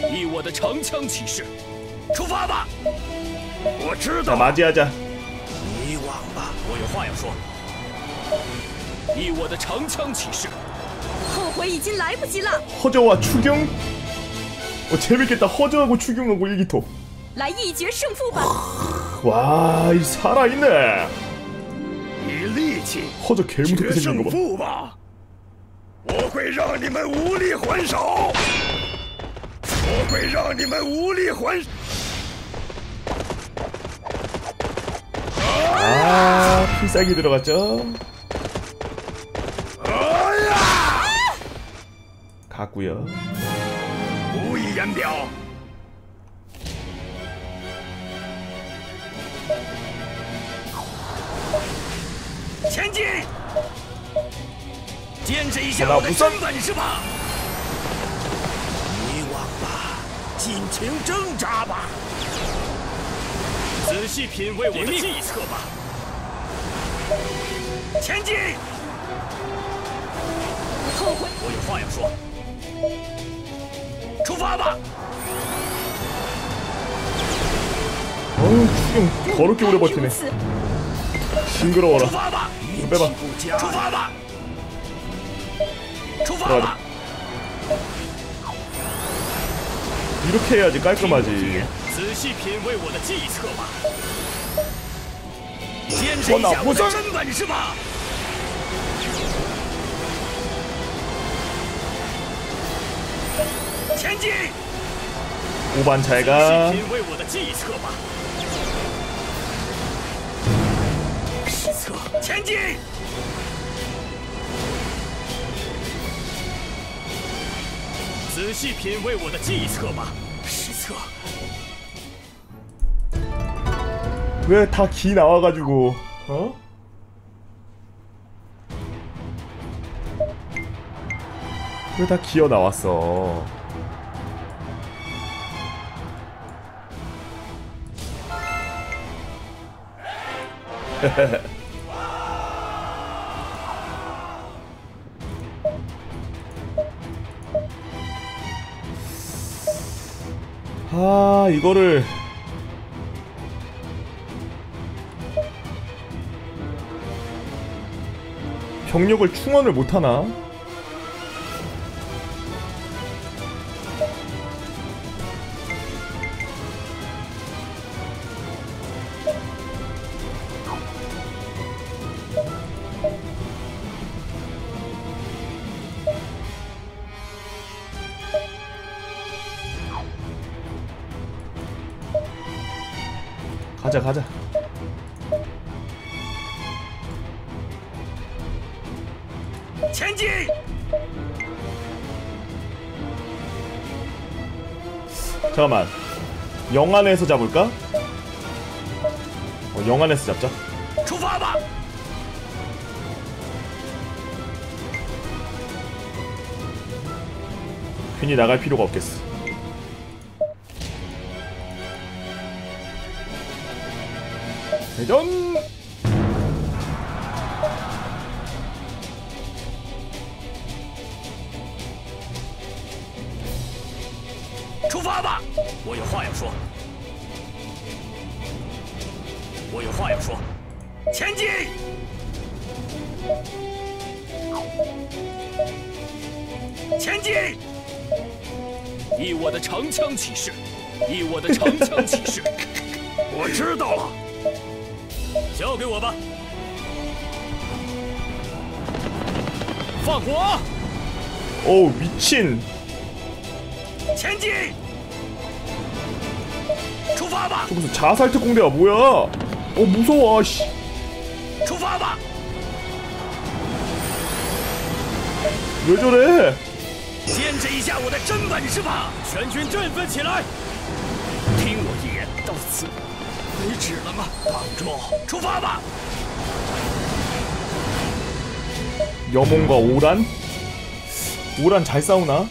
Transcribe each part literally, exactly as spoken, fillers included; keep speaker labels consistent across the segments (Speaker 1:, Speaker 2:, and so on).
Speaker 1: 以我的长枪起誓，出发吧！我知
Speaker 2: 자
Speaker 1: 道。
Speaker 2: 맞이하자.
Speaker 1: 你往吧，我有话要说。以我的长枪起誓。
Speaker 3: 后悔已经来不及了。
Speaker 2: 허저와 추경? 어 재밌겠다. 허저하고 추경하고 일기토.
Speaker 3: 来一决胜负吧！
Speaker 2: 와, 이 살아있네.
Speaker 1: 以力气
Speaker 2: 허저 개무섭게
Speaker 1: 决
Speaker 2: 생긴
Speaker 1: 胜
Speaker 2: 거 봐.
Speaker 1: 负吧！我会让你们无力还手，我会让你们无力还手。
Speaker 2: 아, 필살기 들어갔죠? 갔구요.
Speaker 1: 无以言表。前进！坚持一下我的真本事吧！你往吧，尽情挣扎吧！仔细品味我的计策吧！前进！后悔！我有话要说。出发吧！
Speaker 2: 어우, 추경 더럽게 오래 버티네. 징그러워라.
Speaker 1: 出发吧！
Speaker 2: 빼봐.
Speaker 1: 出发吧！出发吧！
Speaker 2: 이렇게 해야지 깔끔하지.
Speaker 1: 仔细品味我的计策吧！坚持一下我的真本事吧！前进！
Speaker 2: 오반
Speaker 1: 仔
Speaker 2: 잘가.
Speaker 1: 细品味我的计策吧！失策！前进！仔细品味我的计策吧！失策！
Speaker 2: 왜 다 기 나와가지고 어? 왜 다 기어 나왔어? 아, 이거를 병력을 충원을 못하나? 가자 가자.
Speaker 1: 前进!
Speaker 2: 잠깐만. 영안에서 잡을까? 어, 영안에서 잡자.
Speaker 1: 出发吧!
Speaker 2: 괜히 나갈 필요가 없겠어. 대전!
Speaker 1: 出发吧！我有话要说。我有话要说。前进！前进！以我的长枪起誓！以我的长枪起誓！我知道了。交给我吧。放火！
Speaker 2: 어우 미친.
Speaker 1: 前进！出发吧！
Speaker 2: 저 무슨 자살 특공대야 뭐야? 어 무서워. 씨.
Speaker 1: 出发吧！
Speaker 2: 왜 저래?
Speaker 1: 坚持一下我的真本事吧！全军振奋起来！听我一言，到此为止了吗？挡住！出发吧！
Speaker 2: 여몽과 오란? 오란 잘 싸우나?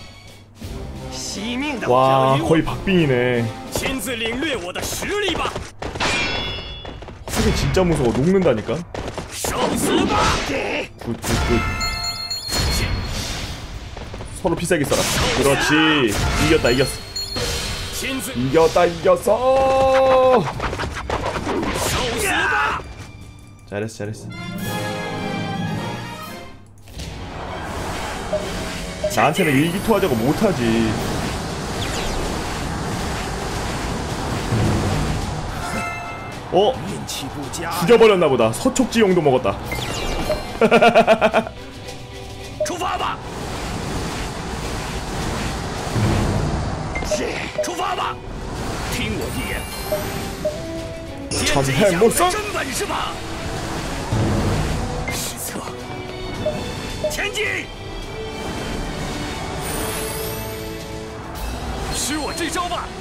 Speaker 2: 와 거의 박빙이네.
Speaker 1: 亲自领略我的实力吧！
Speaker 2: 확인 진짜 무서워. 녹는다니까.
Speaker 1: 受死吧！
Speaker 2: 굿굿굿. 서로 피싸기 써라. 그렇지. 이겼다 이겼어.
Speaker 1: 亲自
Speaker 2: 이겼다 이겼어.
Speaker 1: 受死吧！
Speaker 2: 잘했어 잘했어. 나한테는 일기토하자고 못하지. 어?
Speaker 1: 运气不佳，
Speaker 2: 죽여버렸나보다. 서촉지용도 먹었다.
Speaker 1: 出发吧！是，出发吧！听我一言，见证一下我的真本事吧！失策，前进！使我这招吧！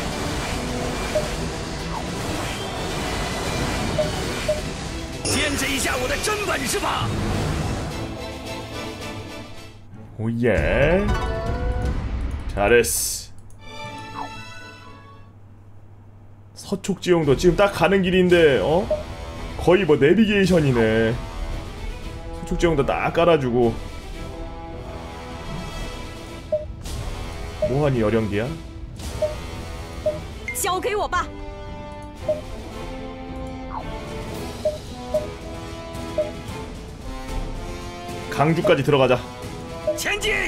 Speaker 1: 见证一下我的真本事吧！
Speaker 2: 오예. 잘했어. 서촉지용도 지금 딱 가는 길인데 어? 거의 뭐 내비게이션이네. 서촉지용도 딱 깔아주고. 뭐하니 여령기야?
Speaker 3: 交给我吧。
Speaker 2: 강주까지 들어가자.
Speaker 1: 前进！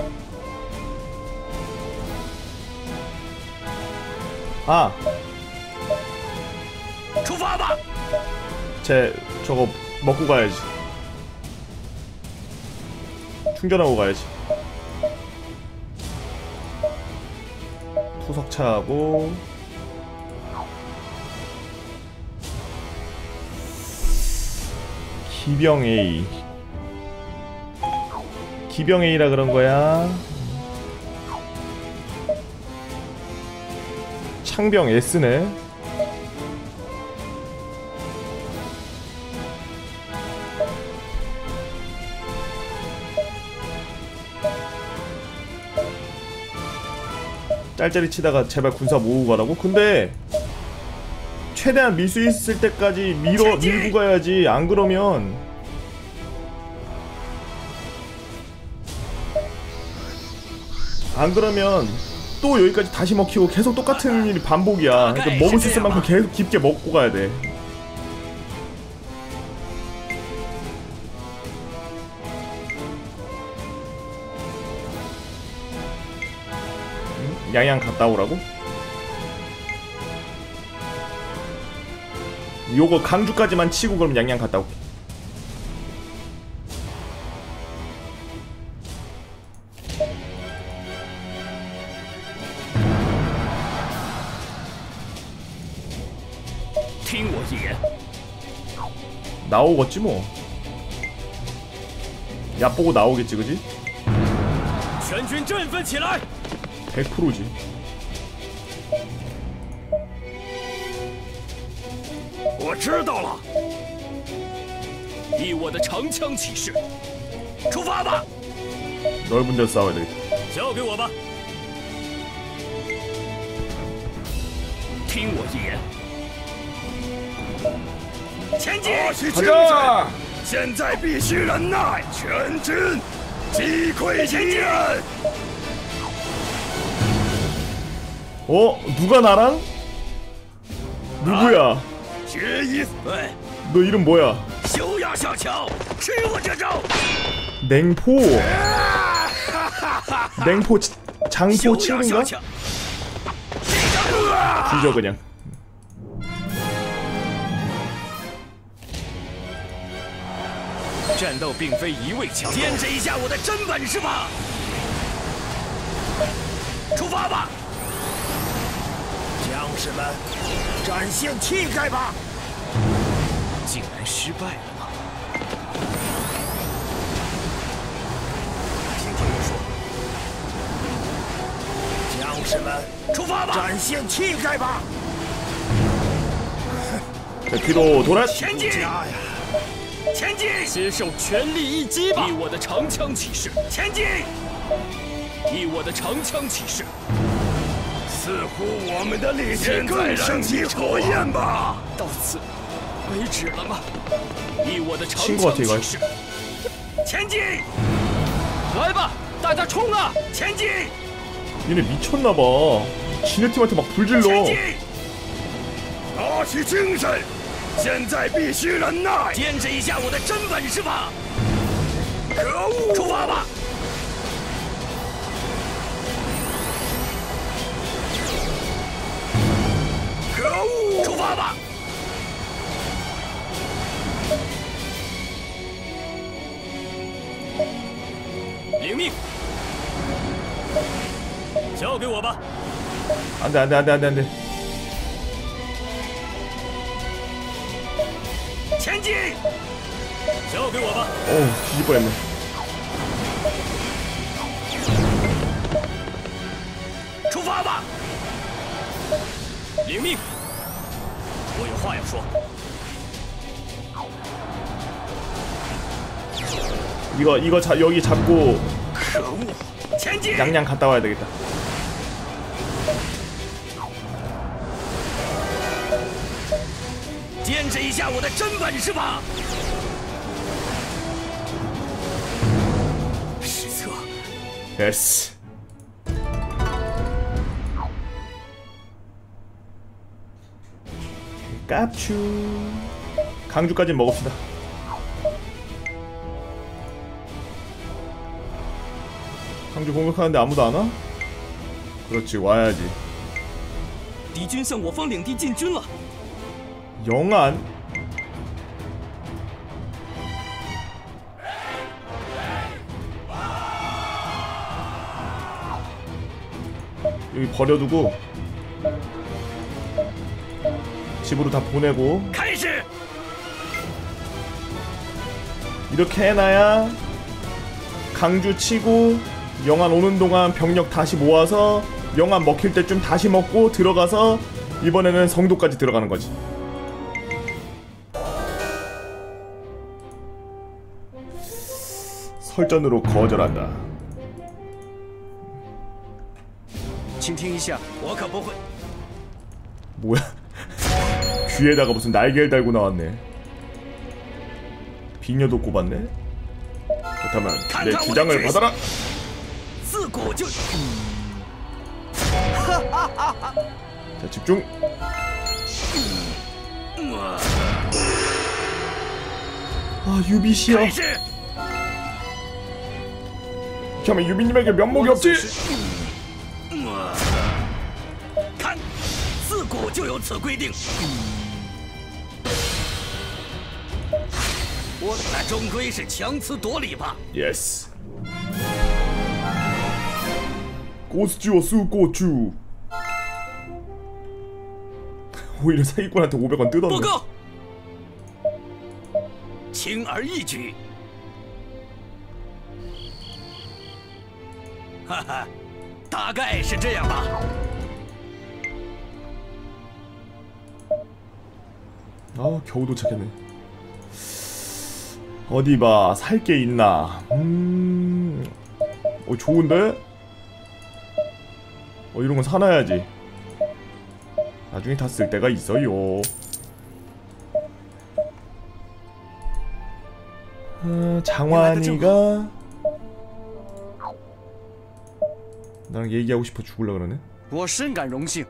Speaker 2: 아,
Speaker 1: 出发吧！
Speaker 2: 쟤 저거 먹고 가야지. 충전하고 가야지. 투석차하고 기병 A. 기병 A라 그런 거야. 창병 S네. 짤짤이 치다가 제발 군사 모으고 가라고? 근데 최대한 밀 수 있을 때까지 밀어 밀고 가야지. 안 그러면 안 그러면 또 여기까지 다시 먹히고 계속 똑같은 일이 반복이야. 그러니까 먹을 수 있을 만큼 계속 깊게 먹고 가야 돼. 응? 양양 갔다 오라고? 요거 강주까지만 치고 그럼 양양 갔다 올게. 나오겠지 뭐. 얕보고 나오겠지 그지?
Speaker 1: 全军振奋起来！
Speaker 2: 백 퍼센트지.
Speaker 1: "我知道了。以我的长枪起誓，出发吧！
Speaker 2: 넓은 데서 싸워야 되겠다.
Speaker 1: 交给我吧。听我一言，前进！
Speaker 2: 가자!
Speaker 1: 现在必须忍耐，全军击溃敌人。
Speaker 2: 어? 누가 나랑? 누구야?
Speaker 1: 决一！喂，
Speaker 2: 너 이름 뭐야?
Speaker 1: 休要小瞧，吃我这招！
Speaker 2: 냉포. 냉포 치, 장포
Speaker 1: 休要
Speaker 2: 친구인가?
Speaker 1: 小瞧，
Speaker 2: 뒤져 그냥.
Speaker 1: "战斗并非一味强斗，见证一下我的真本事吧！出发吧，将士们，展现气概吧！竟然失败了吗？听听我说，将士们，出发吧，展现气概吧！
Speaker 2: 자, 뒤로 돌아.
Speaker 1: 前进！前进！接受全力一击吧！以我的长枪起誓，前进！以我的长枪起誓。似乎我们的力气更胜一筹焰吧？到此为止了吗？以我的长枪起誓，前进！来吧，大家冲啊！前进！
Speaker 2: 얘네 미쳤나봐. 지네 팀한테 막 불질러.
Speaker 1: 打起精神，现在必须忍耐，坚持一下我的真本事吧！可恶！出发吧！可恶！出发吧！领命，交给我吧。
Speaker 2: 안돼 안돼 안돼 안돼 안돼.
Speaker 1: 前进！交给我吧。
Speaker 2: 어우 뒤질 뻔했네.
Speaker 1: 출발吧！领命！我有话要说。
Speaker 2: 이거 이거 자 여기 잡고
Speaker 1: 可恶！前进！
Speaker 2: 양양 갔다 와야 되겠다.
Speaker 1: 坚持一下我的真本事吧！失策。
Speaker 2: 됐어. 깝추. 강주까지 먹읍시다. 강주 공격하는데 아무도 안 와? 그렇지 와야지.
Speaker 1: 敌军向我方领地进军了。
Speaker 2: 영안? 여기 버려두고 집으로 다 보내고 이렇게 해놔야 강주 치고 영안 오는 동안 병력 다시 모아서 영안 먹힐 때쯤 다시 먹고 들어가서 이번에는 성도까지 들어가는 거지. 설전으로 거절한다.
Speaker 1: 倾听一下，我可不会。
Speaker 2: 뭐야? 귀에다가 무슨 날개를 달고 나왔네. 비녀도 꼽았네. 그렇다면 내 주장을 받아라.
Speaker 1: 自古就。
Speaker 2: 자 집중. 아 유비씨여. 그러면 유비님에게 면목이 없지?
Speaker 1: 看，自古就有此规定。我那终归是强词夺理吧。
Speaker 2: 예스. 고스지오 수고주. 오히려 사기꾼한테 오백 원 뜯었네.
Speaker 1: 报告，轻而易举。哈哈，大概是这样吧。
Speaker 2: 아 겨우 도착했네. 어디 봐 살 게 있나. 음, 어 좋은데? 어 이런 건 사놔야지. 나중에 다 쓸 때가 있어요. 아, 장환이가 나랑 얘기하고 싶어 죽을라 그러네.
Speaker 1: 我深感荣幸。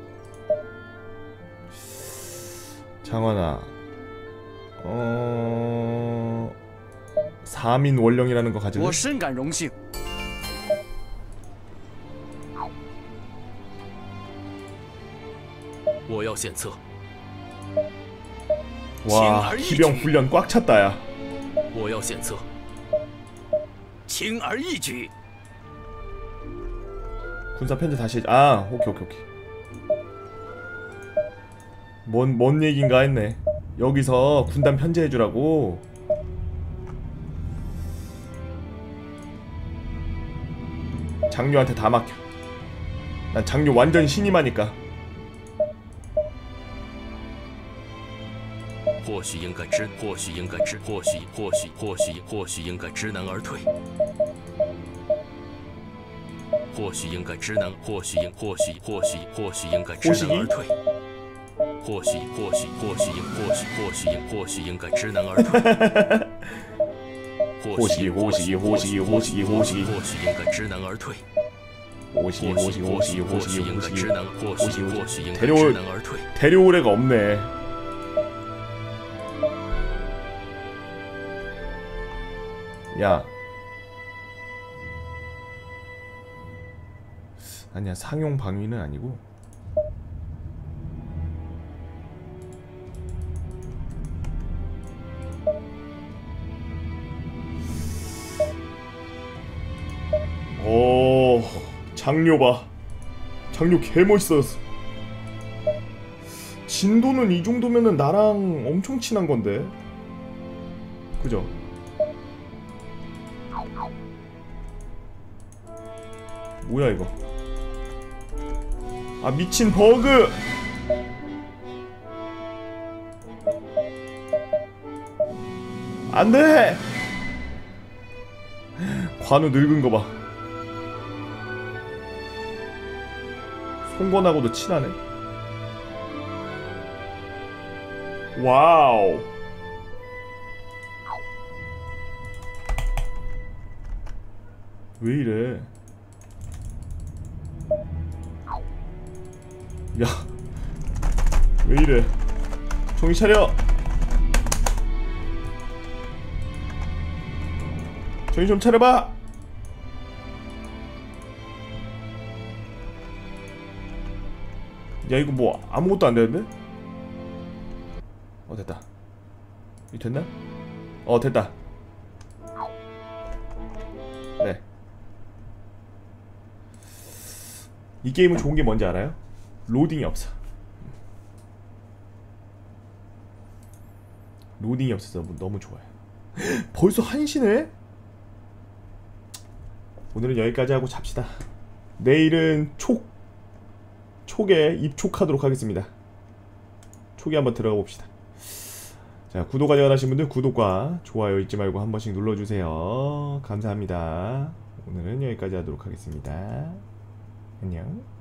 Speaker 2: 장환아, 어... 사민 원령이라는 거 가질래?
Speaker 1: 我深感荣幸。我要献策。
Speaker 2: 와, 기병 훈련 꽉 찼다 야.
Speaker 1: 我要献策。轻而易举。
Speaker 2: 군사 편제 다시. 아, 오케이 오케이 오케이. 뭔, 뭔 얘긴가 했네. 여기서 군단 편제해주라고. 장료한테 다 맡겨. 난 장료 완전 신임하니까.
Speaker 1: 或许应该知，或许应该知，或许或许或许或许应该知难而退。或许应该知难，或许应或许或许或许应该知难而退。或许或许或许应或许或许应或许应该知难而退。或许或许或许或许或许或许应该知难而退。
Speaker 2: 오시 오시 오시 오시 오시
Speaker 1: 只能或许或许应该
Speaker 2: 데려올
Speaker 1: 知难而退。
Speaker 2: 데려올 애가 없네. 야, 아니야, 상용 방위는 아니고. 오, 장료 봐. 장료 개멋있었어. 진도는 이 정도면은 나랑 엄청 친한 건데. 그죠? 뭐야 이거? 아, 미친 버그! 안돼! 관우 늙은 거 봐. 송건하고도 친하네. 와우. 왜 이래? 야, 왜 이래? 정신 차려. 정신 좀 차려봐. 야, 이거 뭐 아무것도 안 되는데? 어, 됐다. 이거 됐나? 어, 됐다. 네. 이 게임은 좋은 게 뭔지 알아요? 로딩이 없어. 로딩이 없어서 너무 좋아요. 벌써 한 시네? 오늘은 여기까지 하고 잡시다. 내일은 촉 촉에 입촉하도록 하겠습니다. 촉에 한번 들어가 봅시다. 자, 구독 아직 안 하신 분들 구독과 좋아요 잊지 말고 한 번씩 눌러주세요. 감사합니다. 오늘은 여기까지 하도록 하겠습니다. 안녕.